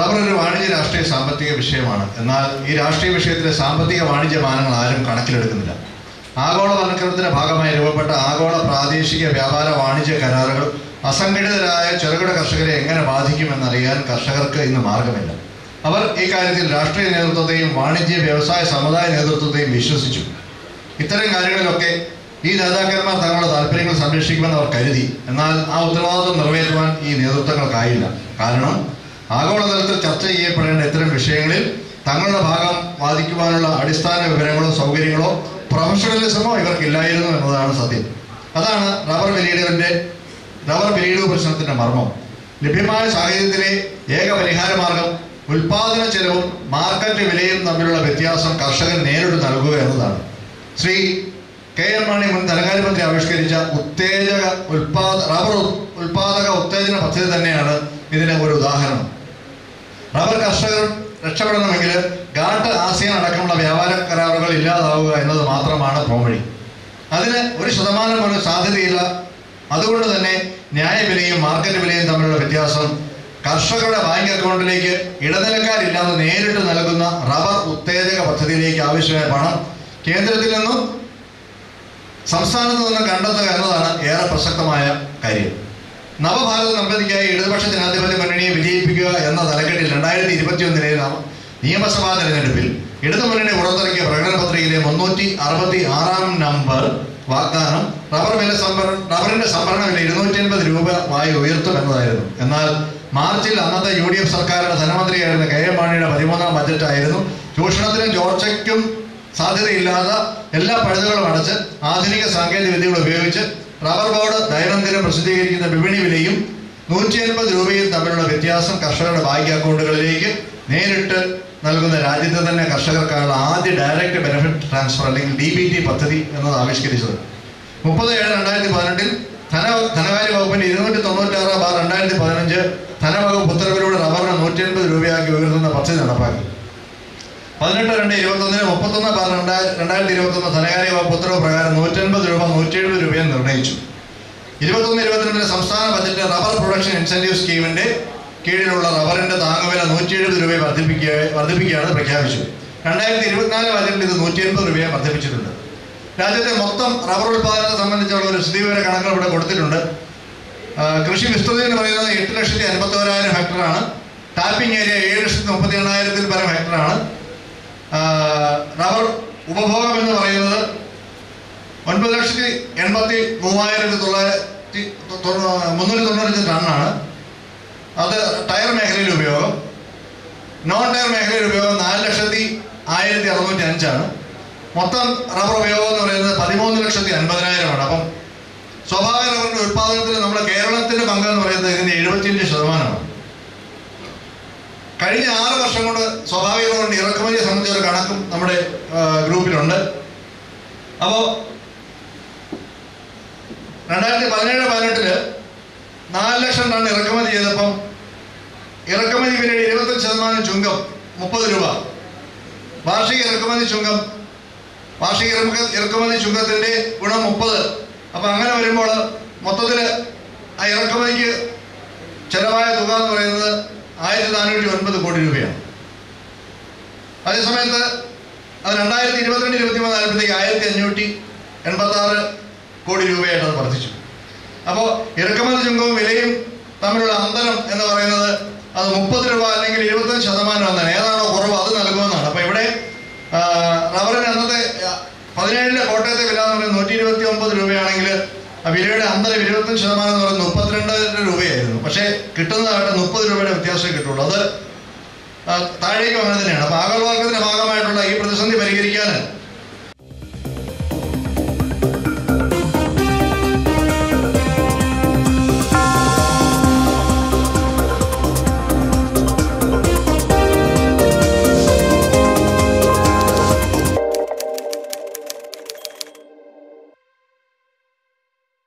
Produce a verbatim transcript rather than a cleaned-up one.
Rubber ഒരു വാണിജ്യ രാഷ്ട്രീയ സാമ്പത്തിക വിഷയമാണ്. എന്നാൽ ഈ രാഷ്ട്രീയ വിഷയത്തിലെ സാമ്പത്തിക വാണിജ്യ മാനങ്ങൾ ആരും കണക്കിലെടുക്കുന്നില്ല. ആഗോളവൽക്കരണത്തിന്റെ ഭാഗമായി രൂപപ്പെട്ട ആഗോള പ്രാദേശിക വ്യാപാര വാണിജ്യ കരാറുകൾ അസംഘടിതരായ ചെറുകിട കർഷകരെ എങ്ങനെ ബാധിക്കുമെന്നറിയാൻ കർഷകർക്ക് ഇന്ന് മാർഗമില്ല. അവർ ഈ കാര്യത്തിൽ രാഷ്ട്രീയ നേതൃത്വത്തെയും വാണിജ്യ വ്യവസായ സമുദായ നേതൃത്വത്തെയും വിശ്വസിച്ചു. ഇത്തരം കാര്യങ്ങളിലൊക്കെ ഈ നേതാക്കന്മാർ തങ്ങളുടെ താല്പര്യങ്ങൾ സംരക്ഷിക്കുമെന്ന് അവർ കരുതി. എന്നാൽ ആ ഉത്തരവാദിത്വം നിറവേറ്റുവാൻ ഈ നേതൃത്വങ്ങൾക്കായില്ല. കാരണം ആഗോളതലത്തിൽ ചർച്ച ചെയ്യപ്പെടേണ്ട ഇത്തരം വിഷയങ്ങളിൽ തങ്ങളുടെ ഭാഗം വാദിക്കുവാനുള്ള അടിസ്ഥാന വിവരങ്ങളോ സൗകര്യങ്ങളോ പ്രൊഫഷണലിസമോ ഇവർക്കില്ലായിരുന്നു എന്നതാണ് സത്യം. അതാണ് റബ്ബർ വിലയിടലിന്റെ റബ്ബർ വിലയിടവ് പ്രശ്നത്തിന്റെ മർമ്മം. ലഭ്യമായ സാഹചര്യത്തിലെ ഏക പരിഹാര മാർഗം ഉൽപാദന ചെലവും മാർക്കറ്റ് വിലയും തമ്മിലുള്ള വ്യത്യാസം കർഷകൻ നേരിട്ട് നൽകുക എന്നതാണ്. ശ്രീ കെ എം മാണി മുൻ ധനകാര്യമന്ത്രി ആവിഷ്കരിച്ച ഉത്തേജക ഉൽപാദ റബ്ബർ ഉൽപാദക ഉത്തേജന പദ്ധതി തന്നെയാണ് ഇതിന് ഒരു ഉദാഹരണം. റബ്ബർ കർഷകർ രക്ഷപ്പെടണമെങ്കിൽ ഗാട്ട് ആസിയാൻ അടക്കമുള്ള വ്യാപാര കരാറുകൾ ഇല്ലാതാവുക എന്നത് മാത്രമാണ് പോംവഴി. അതിന് ഒരു ശതമാനം പോലും സാധ്യതയില്ല. അതുകൊണ്ട് തന്നെ ന്യായവിലയും മാർക്കറ്റ് വിലയും തമ്മിലുള്ള വ്യത്യാസം കർഷകരുടെ ബാങ്ക് അക്കൗണ്ടിലേക്ക് ഇടനിലക്കാരില്ലാതെ നേരിട്ട് നൽകുന്ന റബ്ബർ ഉത്തേജക പദ്ധതിയിലേക്ക് ആവശ്യമായ പണം കേന്ദ്രത്തിൽ നിന്നും സംസ്ഥാനത്ത് നിന്നും കണ്ടെത്തുക എന്നതാണ് ഏറെ പ്രസക്തമായ കാര്യം. നവഭാരത നിർമ്മിതിക്കായി ഇടതുപക്ഷ ജനാധിപത്യ മുന്നണിയെ വിജയിപ്പിക്കുക എന്ന തലക്കെട്ടിൽ രണ്ടായിരത്തി ഇരുപത്തി ഒന്നിലെ നിയമസഭാ തെരഞ്ഞെടുപ്പിൽ ഇടതുമുന്നണി പുറത്തിറക്കിയ പ്രകടന പത്രികയിലെ മുന്നൂറ്റി അറുപത്തി ആറാം നമ്പർ വാഗ്ദാനം റബ്ബർ വില സംഭരണ റബ്ബറിന്റെ സംഭരണ വില ഇരുന്നൂറ്റി അൻപത് രൂപ ആയി ഉയർത്തും എന്നതായിരുന്നു. എന്നാൽ മാർച്ചിൽ അന്നത്തെ യു ഡി എഫ് സർക്കാരിന്റെ ധനമന്ത്രിയായിരുന്ന കെ എം മാണിയുടെ പതിമൂന്നാം ബജറ്റായിരുന്നു ചൂഷണത്തിനും ചോർച്ചയ്ക്കും സാധ്യതയില്ലാതെ എല്ലാ പഴുതുകളും അടച്ച് ആധുനിക സാങ്കേതിക വിദ്യകൾ ഉപയോഗിച്ച് റബ്ബർ ബോർഡ് ദൈനംദിനം പ്രസിദ്ധീകരിക്കുന്ന വിപണി വിലയും നൂറ്റി അൻപത് രൂപയും തമ്മിലുള്ള വ്യത്യാസം കർഷകരുടെ ബാങ്ക് അക്കൗണ്ടുകളിലേക്ക് നേരിട്ട് നൽകുന്ന രാജ്യത്തെ തന്നെ കർഷകർക്കായുള്ള ആദ്യ ഡയറക്റ്റ് ബെനിഫിറ്റ് ട്രാൻസ്ഫർ അല്ലെങ്കിൽ ഡി ബി ടി പദ്ധതി എന്നത് ആവിഷ്കരിച്ചത്. മുപ്പത് ഏഴ് രണ്ടായിരത്തി പതിനെട്ടിൽ ധന ധനകാര്യ വകുപ്പിന്റെ ഇരുന്നൂറ്റി തൊണ്ണൂറ്റി ആറ് ബാർ രണ്ടായിരത്തി പതിനഞ്ച് ധനവകുപ്പ് ഉത്തരവിലൂടെ റബ്ബറിന് നൂറ്റി അൻപത് രൂപയാക്കി ഉയർത്തുന്ന പദ്ധതി നടപ്പാക്കി. പതിനെട്ട് രണ്ട് ഇരുപത്തി ഒന്നിന് മുപ്പത്തൊന്ന് ബാർ രണ്ടായിരം രണ്ടായിരത്തി ഇരുപത്തി ഒന്ന് ധനകാര്യ വകുപ്പ് ഉത്തരവ് പ്രകാരം നൂറ്റി അൻപത് രൂപ നൂറ്റി എഴുപത് രൂപയും നിർണ്ണയിച്ചു. ഇരുപത്തൊന്ന് ഇരുപത്തിരണ്ടിലെ സംസ്ഥാന ബജറ്റ് റബ്ബർ പ്രൊഡക്ഷൻ ഇൻസെന്റീവ് സ്കീമിന്റെ കീഴിലുള്ള റബ്ബറിന്റെ താങ്ങുവില നൂറ്റി എഴുപത് രൂപയെ വർദ്ധിപ്പിക്കുക വർദ്ധിപ്പിക്കുകയാണ് പ്രഖ്യാപിച്ചത്. രണ്ടായിരത്തി ഇരുപത്തിനാല് ബജറ്റിൽ ഇത് നൂറ്റി എൺപത് രൂപയെ വർദ്ധിപ്പിച്ചിട്ടുണ്ട്. രാജ്യത്തെ മൊത്തം റബ്ബർ ഉൽപാദനത്തെ സംബന്ധിച്ചുള്ള ഒരു സ്ഥിതിവിവര കണക്കുകൾ ഇവിടെ കൊടുത്തിട്ടുണ്ട്. കൃഷി വിസ്തൃതി എന്ന് പറയുന്നത് എട്ട് ലക്ഷത്തി അൻപത്തി ഓരായിരം ഹെക്ടറാണ്. ടാപ്പിംഗ് ഏരിയ ഏഴ് ലക്ഷത്തി മുപ്പത്തി എണ്ണായിരത്തിൽ പരം ഹെക്ടറാണ്. റബ്ബർ ഉപഭോഗം എന്ന് പറയുന്നത് ഒൻപത് ലക്ഷത്തി എൺപത്തി മൂവായിരത്തി തൊള്ളായിരത്തി മുന്നൂറ്റി തൊണ്ണൂറ്റഞ്ച് ടണ്ണാണ്. അത് ടയർ മേഖലയിൽ ഉപയോഗം. നോൺ ടയർ മേഖലയിൽ ഉപയോഗം നാല് ലക്ഷത്തി ആയിരത്തി അറുന്നൂറ്റി അഞ്ചാണ്. മൊത്തം റബ്ബർ ഉപയോഗം എന്ന് പറയുന്നത് പതിമൂന്ന് ലക്ഷത്തി അൻപതിനായിരമാണ്. അപ്പം സ്വാഭാവിക റബ്ബറിന്റെ ഉത്പാദനത്തിൽ നമ്മുടെ കേരളത്തിന്റെ പങ്ക് എന്ന് പറയുന്നത് ഇതിന്റെ എഴുപത്തിയഞ്ച് ശതമാനമാണ്. കഴിഞ്ഞ ആറ് വർഷം കൊണ്ട് സ്വാഭാവിക റബ്ബറിന്റെ ഇറക്കുമതിയെ സംബന്ധിച്ച ഒരു കണക്കും നമ്മുടെ ഗ്രൂപ്പിലുണ്ട്. അപ്പോൾ രണ്ടായിരത്തി പതിനേഴ് പതിനെട്ടില് നാല് ലക്ഷം ടൺ ഇറക്കുമതി ചെയ്തപ്പം ഇറക്കുമതി വിലയുടെ ഇരുപത്തഞ്ച് ശതമാനം ചുങ്കം മുപ്പത് രൂപ. വാർഷിക ഇറക്കുമതി ചുങ്കം വാർഷിക ഇറക്കുമതി ചുങ്കത്തിന്റെ ഗുണം മുപ്പത്. അപ്പൊ അങ്ങനെ വരുമ്പോൾ മൊത്തത്തില് ആ ഇറക്കുമതിക്ക് ചെലവായ തുക എന്ന് പറയുന്നത് ആയിരത്തി നാനൂറ്റി ഒൻപത് കോടി രൂപയാണ്. അതേസമയത്ത് അത് രണ്ടായിരത്തി ഇരുപത്തിരണ്ട് ഇരുപത്തി മൂന്ന് ആയപ്പോഴത്തേക്ക് ആയിരത്തി അഞ്ഞൂറ്റി എൺപത്തി ആറ് കോടി രൂപയായിട്ട് അത് വർദ്ധിച്ചു. അപ്പോൾ ഇറക്കുമതി ചുങ്കവും വിലയും തമ്മിലുള്ള അന്തരം എന്ന് പറയുന്നത് അത് മുപ്പത് രൂപ അല്ലെങ്കിൽ ഇരുപത്തഞ്ച് ശതമാനം എന്നാണ്. ഏതാണോ കുറവ് അത് നൽകുമെന്നാണ്. അപ്പൊ ഇവിടെ റബ്ബറിന് അന്നത്തെ പതിനേഴിലെ കോട്ടയത്തെ വില എന്ന് പറയുന്നത് നൂറ്റി ഇരുപത്തി ഒമ്പത് രൂപയാണെങ്കിൽ ആ വിലയുടെ അന്തരം ഇരുപത്തഞ്ച് ശതമാനം എന്ന് പറയുന്നത് മുപ്പത്തിരണ്ട് രൂപയായിരുന്നു. പക്ഷേ കിട്ടുന്നതായിട്ട് മുപ്പത് രൂപയുടെ വ്യത്യാസമേ കിട്ടുള്ളൂ. അത് താഴേക്കും അങ്ങനെ തന്നെയാണ്. അപ്പൊ ആഗോള